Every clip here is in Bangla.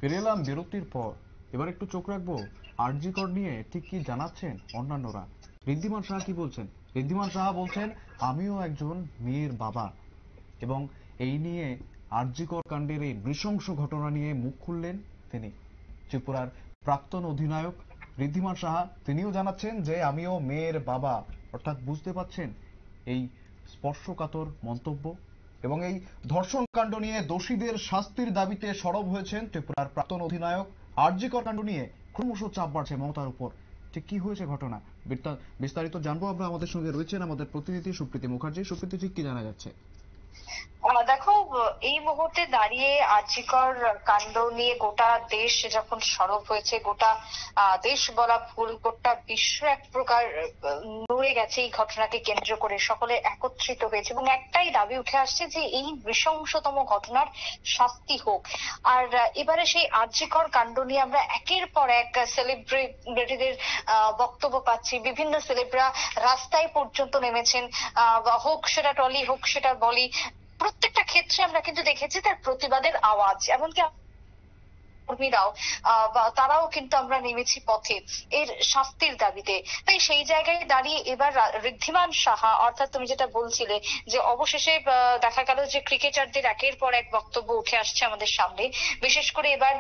ফিরে এলাম বিরতির পর। এবার একটু চোখ রাখবো আরজি কর নিয়ে ঠিক কি জানাচ্ছেন অন্যান্যরা। ঋদ্ধিমান সাহা কি বলছেন? ঋদ্ধিমান সাহা বলছেন, আমিও একজন মেয়ের বাবা। এবং এই নিয়ে আরজি কর কাণ্ডের এই নৃশংস ঘটনা নিয়ে মুখ খুললেন তিনি। ত্রিপুরার প্রাক্তন অধিনায়ক ঋদ্ধিমান সাহা তিনিও জানাচ্ছেন যে আমিও মেয়ের বাবা। অর্থাৎ বুঝতে পাচ্ছেন এই স্পর্শকাতর মন্তব্য। এবং এই ধর্ষণ কাণ্ড নিয়ে দোষীদের শাস্তির দাবিতে সরব হয়েছেন ত্রিপুরার প্রাক্তন অধিনায়ক। আরজি কর কাণ্ড নিয়ে ক্রমশ চাপ বাড়ছে মমতার উপর। ঠিক কি হয়েছে ঘটনা, বিস্তারিত জানবো আমরা। আমাদের সঙ্গে রয়েছেন আমাদের প্রতিনিধি সুপ্রীতি মুখার্জি। সুপ্রীতি, ঠিক কি জানা যাচ্ছে? দেখো, এই মুহূর্তে দাঁড়িয়ে আরজিকর কাণ্ড নিয়ে গোটা দেশ যখন সরব হয়েছে, গোটা দেশ বলা ভুল, গোটা বিশ্ব এক প্রকার নড়ে গেছে এই ঘটনাকে কেন্দ্র করে, সকলে একত্রিত হয়েছে এবং একটাই দাবি উঠে আসছে যে এই নৃশংসতম ঘটনার শাস্তি হোক। আর এবারে সেই আরজিকর কাণ্ড নিয়ে আমরা একের পর এক সেলিব্রিটিদের বক্তব্য পাচ্ছি। বিভিন্ন সেলিব্রা রাস্তায় পর্যন্ত নেমেছেন, হোক সেটা টলি হোক সেটা বলি, প্রত্যেকটা ক্ষেত্রে আমরা কিন্তু দেখেছি তার প্রতিবাদের আওয়াজ। এমনকি কর্মীরাও তারাও কিন্তু আমরা নেমেছি পথে এর শাস্তির দাবিতে। তাই সেই জায়গায় দাঁড়িয়ে এবার ঋদ্ধিমান সাহা, অর্থাৎ তুমি যেটা বলছিলে যে অবশেষে দেখা গেল যে ক্রিকেটারদের একের পর এক বক্তব্য উঠে আসছে আমাদের সামনে। বিশেষ করে এবার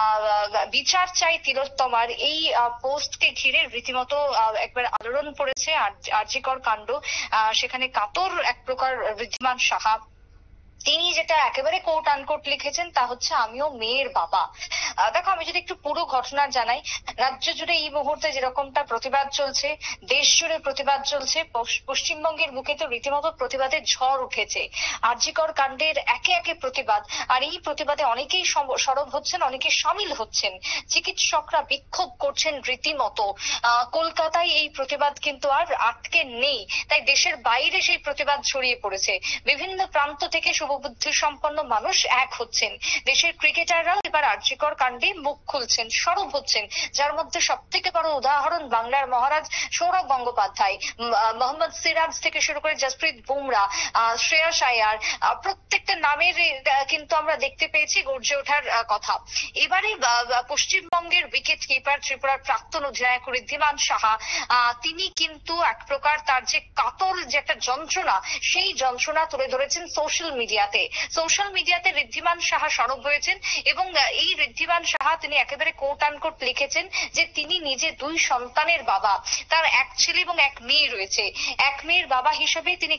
বিচার চাই তিলোত্তমার এই পোস্টকে ঘিরে রীতিমতো একবার আলোড়ন পড়েছে আরজিকর কাণ্ড। সেখানে কাতর এক প্রকার ঋদ্ধিমান সাহা। তিনি যেটা একেবারে কোট আনকোট লিখেছেন তা হচ্ছে, আমিও মেয়ের বাবা। দেখো, আমি যদি একটু পুরো ঘটনা জানাই, রাজ্য জুড়ে এই মুহূর্তে যেরকমটা প্রতিবাদ চলছে, দেশ জুড়ে প্রতিবাদ চলছে, পশ্চিমবঙ্গের বুকে তো রীতিমতো প্রতিবাদের ঝড় উঠেছে। আরজিকর কাণ্ডের একে একে প্রতিবাদ, আর এই প্রতিবাদে অনেকেই সরব হচ্ছেন, অনেকে সামিল হচ্ছেন। চিকিৎসকরা বিক্ষোভ করছেন রীতিমতো। কলকাতায় এই প্রতিবাদ কিন্তু আর আটকে নেই, তাই দেশের বাইরে সেই প্রতিবাদ ছড়িয়ে পড়েছে। বিভিন্ন প্রান্ত থেকে শুভবুদ্ধি সম্পন্ন মানুষ এক হচ্ছেন। দেশের ক্রিকেটাররাও এবার আরজিকর কাণ্ডে মুখ খুলছেন, সরব হচ্ছেন। যার মধ্যে সব থেকে বড় উদাহরণ বাংলার মহারাজ সৌরভ গঙ্গোপাধ্যায়, মোহাম্মদ সিরাজ থেকে শুরু করে জসপ্রীত বুমরা, শ্রেয়াস আয়ার, প্রত্যেকটা নামের কিন্তু আমরা দেখতে পেয়েছি গর্জে ওঠার কথা। এবারে পশ্চিমবঙ্গের উইকেট কিপার ত্রিপুরার প্রাক্তন অধিনায়ক ঋদ্ধিমান সাহা, তিনি কিন্তু এক প্রকার তার যে কাতর যে একটা যন্ত্রণা, সেই যন্ত্রণা তুলে ধরেছেন সোশ্যাল মিডিয়াতে ঋদ্ধিমান সাহা সরব হয়েছেন। এবং এই ঋদ্ধিমান সাহা তিনি একেবারে কোট আনকোট লিখেছেন যে তিনি নিজে 2 সন্তানের বাবা। তার এক ছেলে এবং এক মেয়ে রয়েছে। এক মেয়ের বাবা হিসেবে তিনি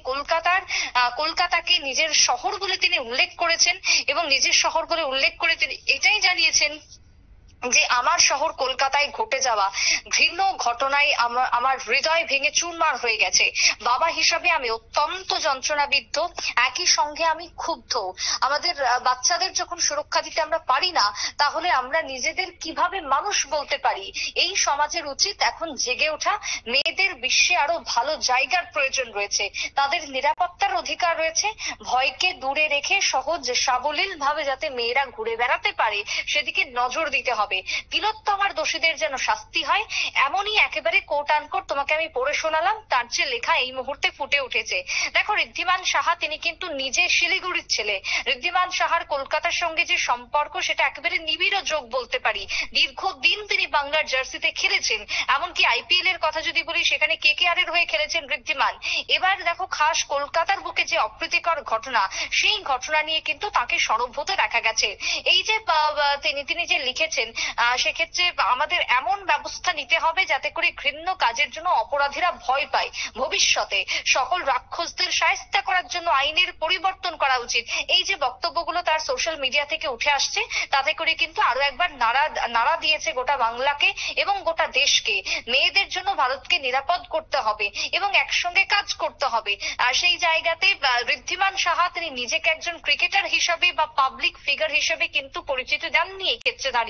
কলকাতাকে নিজের শহর বলে তিনি উল্লেখ করেছেন এবং নিজের শহর বলে উল্লেখ করে তিনি এটাই জানিয়েছেন যে আমার শহর কলকাতায় ঘটে যাওয়া ঘৃণ্য ঘটনায় আমার হৃদয় ভেঙে চুরমার হয়ে গেছে। বাবা হিসাবে আমি অত্যন্ত যন্ত্রণাবিদ্ধ, একই সঙ্গে আমি ক্ষুব্ধ। আমাদের বাচ্চাদের যখন সুরক্ষা দিতে আমরা পারি না, তাহলে আমরা নিজেদের কিভাবে মানুষ বলতে পারি? এই সমাজের উচিত এখন জেগে ওঠা। মেয়েদের বিশ্বে আরো ভালো জায়গার প্রয়োজন রয়েছে, তাদের নিরাপত্তার অধিকার রয়েছে। ভয়কে দূরে রেখে সহজ সাবলীল ভাবে যাতে মেয়েরা ঘুরে বেড়াতে পারে, সেদিকে নজর দিতে হবে। তিলোত্তমার দোষীদের যেন শাস্তি হয়, এমনই একেবারে কোট আনকোট তোমাকে আমি পড়ে শোনালাম, তার যে লেখা এই মুহূর্তে ফুটে উঠেছে। দেখো, ঋদ্ধিমান সাহা তিনি কিন্তু নিজে শিলিগুড়ির ছেলে। ঋদ্ধিমান সাহার কলকাতার সঙ্গে যে সম্পর্ক, সেটা একেবারে নিবিড় যোগ বলতে পারি। দীর্ঘদিন তিনি বাংলার জার্সিতে খেলেছেন, এমনকি আইপিএল এর কথা যদি বলি, সেখানে কেকেআর এর হয়ে খেলেছেন ঋদ্ধিমান। এবার দেখো, খাস কলকাতার বুকে যে অপ্রীতিকর ঘটনা, সেই ঘটনা নিয়ে কিন্তু তাকে সরব হতে দেখা গেছে। এই যে তিনি যে লিখেছেন, সেক্ষেত্রে আমাদের এমন ব্যবস্থা নিতে হবে যাতে করে ঘৃণ্য কাজের জন্য অপরাধীরা ভয় পায়। ভবিষ্যতে সকল রাক্ষসদের শায়েস্তা করার জন্য আইনের পরিবর্তন করা উচিত। এই যে বক্তব্যগুলো তার সোশ্যাল মিডিয়া থেকে উঠে আসছে, তাতে করে কিন্তু আরো একবার নাড়া দিয়েছে গোটা বাংলাকে এবং গোটা দেশকে। মেয়েদের জন্য ভারতকে নিরাপদ করতে হবে এবং একসঙ্গে কাজ করতে হবে। আর সেই জায়গাতে ঋদ্ধিমান সাহা তিনি নিজেকে একজন ক্রিকেটার হিসাবে বা পাবলিক ফিগার হিসেবে কিন্তু পরিচিতি দেননি এই ক্ষেত্রে দাঁড়িয়ে।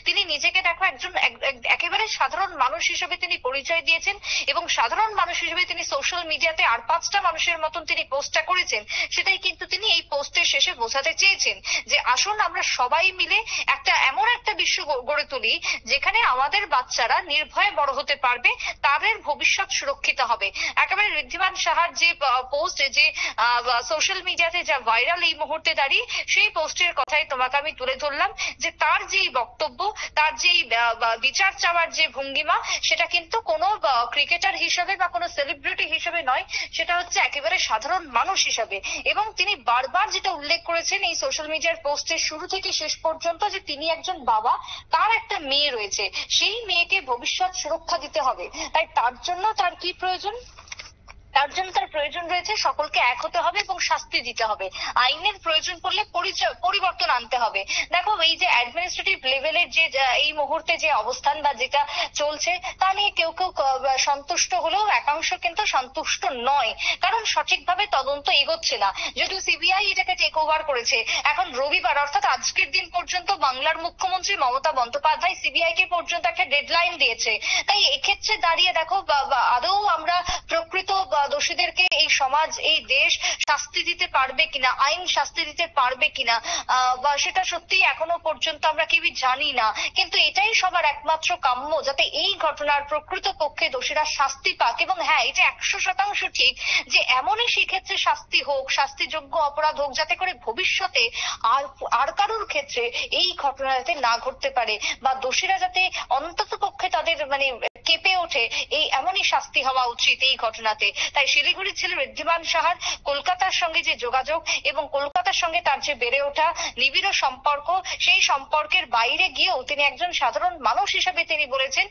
তিনি নিজেকে দেখো একজন একেবারে সাধারণ মানুষ হিসেবে তিনি পরিচয় দিয়েছেন, এবং সাধারণ মানুষ হিসেবে তিনি সোশ্যাল মিডিয়াতে আর 5টা মানুষের মতন তিনি পোস্টটা করেছেন। সেটাই কিন্তু তিনি এই পোস্টের শেষে বোঝাতে চেয়েছেন যে আসুন আমরা সবাই মিলে এমন একটা বিশ্ব গড়ে তুলি যেখানে আমাদের বাচ্চারা নির্ভয়ে বড় হতে পারবে, তাদের ভবিষ্যৎ সুরক্ষিত হবে। একেবারে ঋদ্ধিমান সাহার যে পোস্ট, যে সোশ্যাল মিডিয়াতে যা ভাইরাল এই মুহূর্তে দাঁড়িয়ে, সেই পোস্টের কথাই তোমাকে আমি তুলে ধরলাম যে তার যেই বক্তব্য, তার যেই বিচার চাওয়ার যে ভঙ্গিমা, সেটা কিন্তু কোনো ক্রিকেটার হিসেবে বা কোনো সেলিব্রিটি হিসেবে নয়, সেটা হচ্ছে একেবারে সাধারণ মানুষ হিসেবে। এবং তিনি বারবার যেটা উল্লেখ করেছেন এই সোশ্যাল মিডিয়ার পোস্টের শুরু থেকে শেষ পর্যন্ত, যে তিনি একজন বাবা, তার একটা মেয়ে রয়েছে, সেই মেয়েকে ভবিষ্যৎ সুরক্ষা দিতে হবে। তাই তার জন্য তার কি প্রয়োজন? তার জন্য তার প্রয়োজন রয়েছে সকলকে এক হতে হবে এবং শাস্তি দিতে হবে। আইনের প্রয়োজন পড়লে পরিবর্তন আনতে হবে। দেখো এই যে অ্যাডমিনিস্ট্রেটিভ লেভেলের যে এই মুহূর্তে যে অবস্থান বা যেটা চলছে, তা নিয়ে কেউ কেউ সন্তুষ্ট হলেও একাংশ কিন্তু সন্তুষ্ট নয়, কারণ সঠিকভাবে তদন্ত এগোচ্ছে না। যদিও সিবিআই এটাকে টেক ওভার করেছে। এখন রবিবার অর্থাৎ আজকের দিন পর্যন্ত বাংলার মুখ্যমন্ত্রী মমতা বন্দ্যোপাধ্যায় সিবিআই কে পর্যন্ত একটা ডেডলাইন দিয়েছে। তাই এক্ষেত্রে দাঁড়িয়ে দেখো আদৌ আমরা প্রকৃত দোষীদেরকে এই সমাজ, এই দেশ শাস্তি দিতে পারবে কিনা, আইন শাস্তি দিতে পারবে কিনা, বা সেটা সত্যি এখনো পর্যন্ত আমরা কেউই জানি না। কিন্তু এটাই সবার একমাত্র কাম্য, যাতে এই ঘটনার প্রকৃত পক্ষে দোষীরা শাস্তি পাক। এবং হ্যাঁ, এটা 100% ঠিক যে এমনই সেক্ষেত্রে শাস্তি হোক, শাস্তিযোগ্য অপরাধ হোক, যাতে করে ভবিষ্যতে আর কারোর ক্ষেত্রে এই ঘটনা যাতে না ঘটতে পারে, বা দোষীরা যাতে অন্তত পক্ষে তাদের কেঁপে ওঠে, এই এমনই শাস্তি হওয়া উচিত এই ঘটনাতে। তাই শিলিগুড়ির ছেলে ঋদ্ধিমান সাহার কলকাতার সঙ্গে যে যোগাযোগ এবং কলকাতার সঙ্গে তার যে বেড়ে ওঠা নিবিড় সম্পর্ক, সেই সম্পর্কের বাইরে গিয়েও তিনি একজন সাধারণ মানুষ হিসেবে তিনি বলেছেন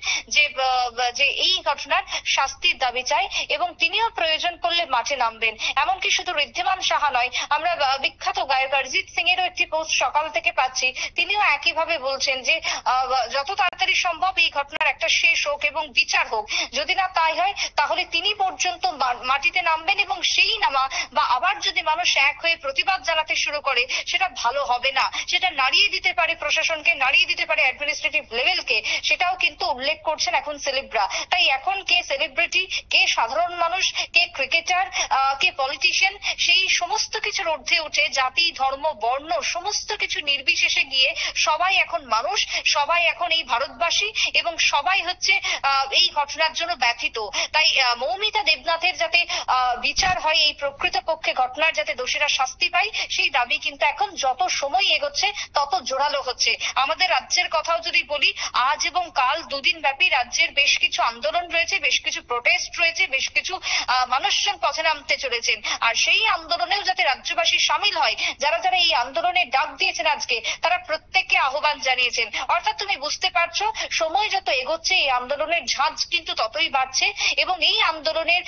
যে এই ঘটনার শাস্তির দাবি চাই, এবং তিনিও প্রয়োজন পড়লে মাঠে নামবেন। এমনকি শুধু ঋদ্ধিমান সাহা নয়, আমরা বিখ্যাত গায়ক অরিজিৎ সিং এরও একটি পোস্ট সকাল থেকে পাচ্ছি, তিনিও একইভাবে বলছেন যে যত তাড়াতাড়ি সম্ভব এই ঘটনার একটা শেষ হোক এবং বিচার হোক। যদি না তাই হয় তাহলে তিনি পর্যন্ত মাটিতে নামবেন, এবং সেই নামা বা আবার যদি মানুষ এক হয়ে প্রতিবাদ জানাতে শুরু করে, সেটা ভালো হবে না। সেটা নাড়িয়ে দিতে পারে প্রশাসনকে, নাড়িয়ে দিতে পারে অ্যাডমিনিস্ট্রেটিভ লেভেলকে। সেটাও কিন্তু উল্লেখ করছেন এখন সেলিব্রা। তাই এখন কে সেলিব্রিটি, কে সাধারণ মানুষ, কে ক্রিকেটার, কে পলিটিশিয়ান, সেই সমস্ত কিছুর ঊর্ধ্বে উঠে জাতি, ধর্ম, বর্ণ সমস্ত কিছু নির্বিশেষে গিয়ে সবাই এখন মানুষ, সবাই এখন এই ভারতবাসী, এবং সবাই হচ্ছে এই ঘটনার জন্য ব্যথিত। তাই মৌমিতা দেবনাথের যাতে বিচার হয়, এই প্রকৃত পক্ষে ঘটনার যাতে দোষীরা শাস্তি পায়, সেই দাবি কিন্তু এখন যত সময় এগোচ্ছে তত জোরালো হচ্ছে। আমাদের রাজ্যের কথাও যদি বলি, আজ এবং কাল দুদিন ব্যাপী রাজ্যের বেশ কিছু আন্দোলন রয়েছে, বেশ কিছু প্রোটেস্ট রয়েছে, বেশ কিছু মানুষজন পথে নামতে চলেছেন। আর সেই আন্দোলনেও যাতে রাজ্যবাসী সামিল হয়, যারা যারা এই আন্দোলনের ডাক দিয়েছেন আজকে, তারা প্রত্যেককে আহ্বান জানিয়েছেন। অর্থাৎ তুমি বুঝতে পারছো, সময় যত এগোচ্ছে এই আন্দোলনের ঝাঁজ কিন্তু ততই বাড়ছে, এবং এই আন্দোলনের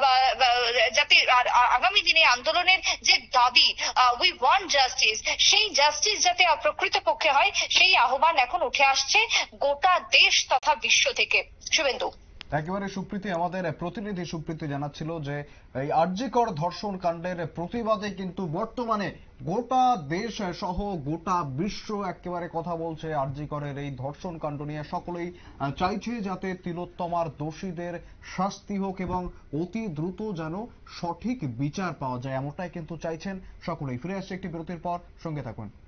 যাতে আগামী দিনে আন্দোলনের যে দাবি, উই ওয়ান্ট জাস্টিস, সেই জাস্টিস যাতে প্রকৃত পক্ষে হয়, সেই আহ্বান এখন উঠে আসছে গোটা দেশ তথা বিশ্ব থেকে। শুভেন্দু। একেবারে সুপ্রীতি, আমাদের প্রতিনিধি সুপ্রীতি জানাচ্ছিল যে এই আরজিকর ধর্ষণ কাণ্ডের প্রতিবাদে কিন্তু বর্তমানে গোটা দেশ সহ গোটা বিশ্ব একেবারে কথা বলছে আরজিকরের এই ধর্ষণ কাণ্ড নিয়ে। সকলেই চাইছে যাতে তিলোত্তমার দোষীদের শাস্তি হোক এবং অতি দ্রুত যেন সঠিক বিচার পাওয়া যায়, এমনটাই কিন্তু চাইছেন সকলেই। ফিরে আসছে একটি বিরতির পর, সঙ্গে থাকুন।